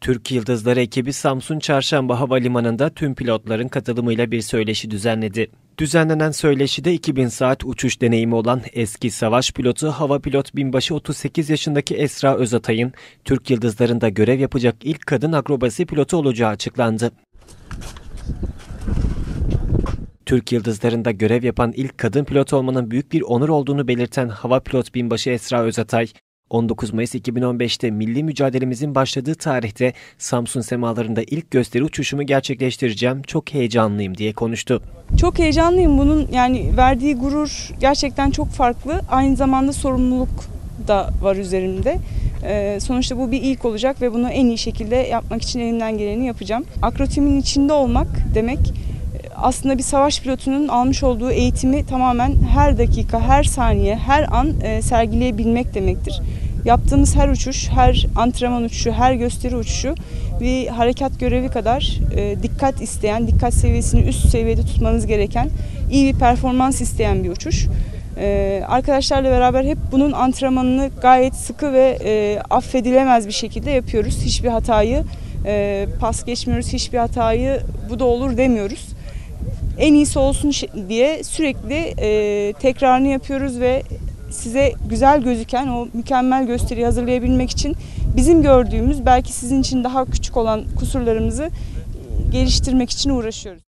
Türk Yıldızları ekibi Samsun Çarşamba Havalimanı'nda tüm pilotların katılımıyla bir söyleşi düzenledi. Düzenlenen söyleşide 2000 saat uçuş deneyimi olan eski savaş pilotu Hava Pilot Binbaşı 38 yaşındaki Esra Özatay'ın Türk Yıldızları'nda görev yapacak ilk kadın akrobasi pilotu olacağı açıklandı. Türk Yıldızları'nda görev yapan ilk kadın pilot olmanın büyük bir onur olduğunu belirten Hava Pilot Binbaşı Esra Özatay, 19 Mayıs 2015'te milli mücadelemizin başladığı tarihte Samsun semalarında ilk gösteri uçuşumu gerçekleştireceğim, çok heyecanlıyım diye konuştu. Çok heyecanlıyım. Bunun verdiği gurur gerçekten çok farklı. Aynı zamanda sorumluluk da var üzerimde. Sonuçta bu bir ilk olacak ve bunu en iyi şekilde yapmak için elimden geleni yapacağım. Akrotimin içinde olmak demek aslında bir savaş pilotunun almış olduğu eğitimi tamamen her dakika, her saniye, her an sergileyebilmek demektir. Yaptığımız her uçuş, her antrenman uçuşu, her gösteri uçuşu bir harekat görevi kadar dikkat isteyen, dikkat seviyesini üst seviyede tutmanız gereken, iyi bir performans isteyen bir uçuş. Arkadaşlarla beraber hep bunun antrenmanını gayet sıkı ve affedilemez bir şekilde yapıyoruz. Hiçbir hatayı pas geçmiyoruz, hiçbir hatayı bu da olur demiyoruz. En iyisi olsun diye sürekli tekrarını yapıyoruz ve size güzel gözüken o mükemmel gösteriyi hazırlayabilmek için bizim gördüğümüz, belki sizin için daha küçük olan kusurlarımızı geliştirmek için uğraşıyoruz.